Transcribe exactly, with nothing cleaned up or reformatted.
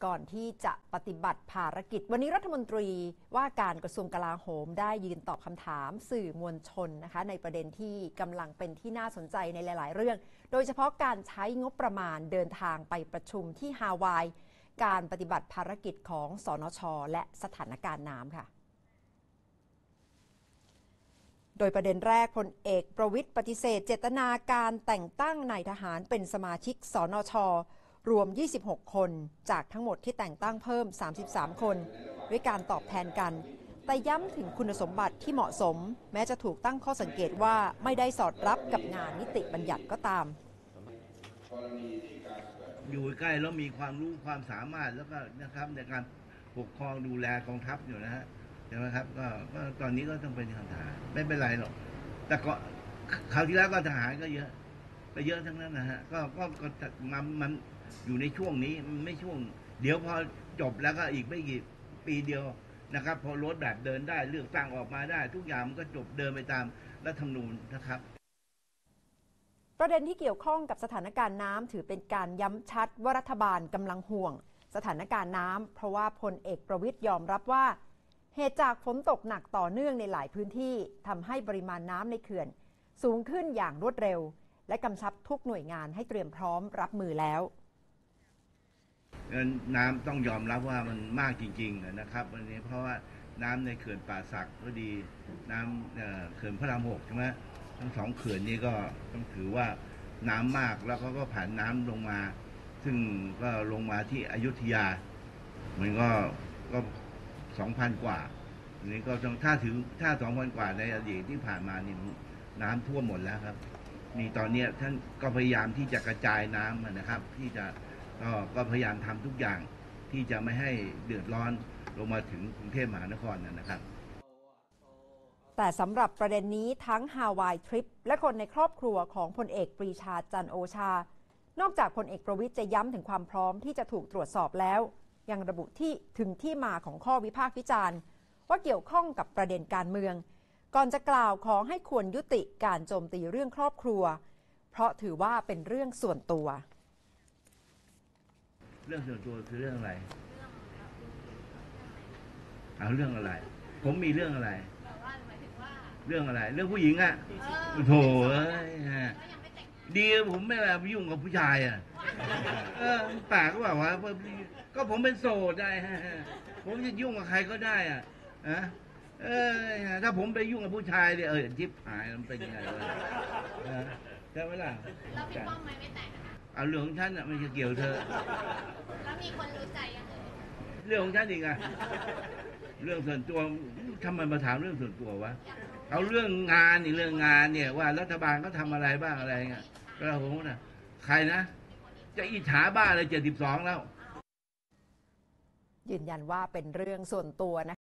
ก่อนที่จะปฏิบัติภารกิจวันนี้รัฐมนตรีว่าการกระทรวงกลาโหมได้ยืนตอบคำถามสื่อมวลชนนะคะในประเด็นที่กำลังเป็นที่น่าสนใจในหลายๆเรื่องโดยเฉพาะการใช้งบประมาณเดินทางไปประชุมที่ฮาวายการปฏิบัติภารกิจของสนช.และสถานการณ์น้ำค่ะโดยประเด็นแรกพลเอกประวิตรปฏิเสธเจตนาการแต่งตั้งนายทหารเป็นสมาชิกสนช.รวมยี่สิบหกคนจากทั้งหมดที่แต่งตั้งเพิ่มสามสิบสามคนด้วยการตอบแทนกันแต่ย้ำถึงคุณสมบัติที่เหมาะสมแม้จะถูกตั้งข้อสังเกตว่าไม่ได้สอดรับกับงานนิติบัญญัติก็ตามอยู่ใกล้แล้วมีความรู้ความสามารถแล้วก็นะครับในการปกครองดูแลกองทัพอยู่นะฮะใช่ไหมครับก็ตอนนี้ก็ต้องเป็นทหารไม่เป็นไรหรอกแต่ก็คราวที่แล้วก็ทหารก็เยอะก็เยอะทั้งนั้นนะฮะก็ก็มันมันอยู่ในช่วงนี้มันไม่ช่วงเดี๋ยวพอจบแล้วก็อีกไม่กี่ปีเดียวนะครับพอรถแบบเดินได้เลือกตั้งออกมาได้ทุกอย่างมันก็จบเดินไปตามรัฐธรรมนูญนะครับประเด็นที่เกี่ยวข้องกับสถานการณ์น้ำถือเป็นการย้ำชัดว่ารัฐบาลกำลังห่วงสถานการณ์น้ำเพราะว่าพลเอกประวิตรยอมรับว่าเหตุจากฝนตกหนักต่อเนื่องในหลายพื้นที่ทำให้ปริมาณน้ำในเขื่อนสูงขึ้นอย่างรวดเร็วและกำชับทุกหน่วยงานให้เตรียมพร้อมรับมือแล้วน้ำต้องยอมรับว่ามันมากจริงๆนะครับวันนี้เพราะว่าน้ำในเขื่อนป่าสักก็ดีน้ำเขื่อนพระรามหกใช่ไหมทั้งสองเขื่อนนี้ก็ต้องถือว่าน้ำมากแล้วเขาก็ผ่านน้ำลงมาซึ่งก็ลงมาที่อยุธยามันก็ก็สองพันกว่าอันนี้ก็ต้องถ้าถือถ้าสองพันกว่าในอดีตที่ผ่านมานี่น้ำท่วมหมดแล้วครับมีตอนนี้ท่านก็พยายามที่จะกระจายน้ำนะครับที่จะก็ก็พยายามทำทุกอย่างที่จะไม่ให้เดือดร้อนลงมาถึงกรุงเทพมหานครนะครับแต่สำหรับประเด็นนี้ทั้งฮาวายทริปและคนในครอบครัวของพลเอกปรีชาจันทร์โอชานอกจากพลเอกประวิตรจะย้ำถึงความพร้อมที่จะถูกตรวจสอบแล้วยังระบุที่ถึงที่มาของข้อวิพากษ์วิจารณ์ว่าเกี่ยวข้องกับประเด็นการเมืองก่อนจะกล่าวขอให้ควรยุติการโจมตีเรื่องครอบครัวเพราะถือว่าเป็นเรื่องส่วนตัวเรื่องส่วนตัวคือเรื่องอะไรเอาเรื่องอะไรผมมีเรื่องอะไรเรื่องอะไรเรื่องผู้หญิงอ่ะโถเอ้ยดีผมไม่อะไรไปยุ่งกับผู้ชายอ่ะเออปากก็บอกว่าก็ผมเป็นโสดได้ผมจะยุ่งกับใครก็ได้อ่ะอะเออถ้าผมไปยุ่งกับผู้ชายเนี่ยเออจิ๊บหายมันเป็นยังไงวะใช่ไหมล่ะแล้วพี่ป้อมไม่ไม่แต่งเอาเรื่องของฉันอ่ะไม่ใช่เกี่ยวเธอแล้วมีคนรู้ใจยังไงเรื่องของฉันอีกอ่ะเรื่องส่วนตัวทำไมมาถามเรื่องส่วนตัววะเอาเรื่องงานนี่เรื่องงานเนี่ยว่ารัฐบาลเขาทำอะไรบ้างอะไรเงี้ยก็เราผมนะใครนะจะอิจฉาบ้าเลยเจ็ดสิบสองแล้วยืนยันว่าเป็นเรื่องส่วนตัวนะ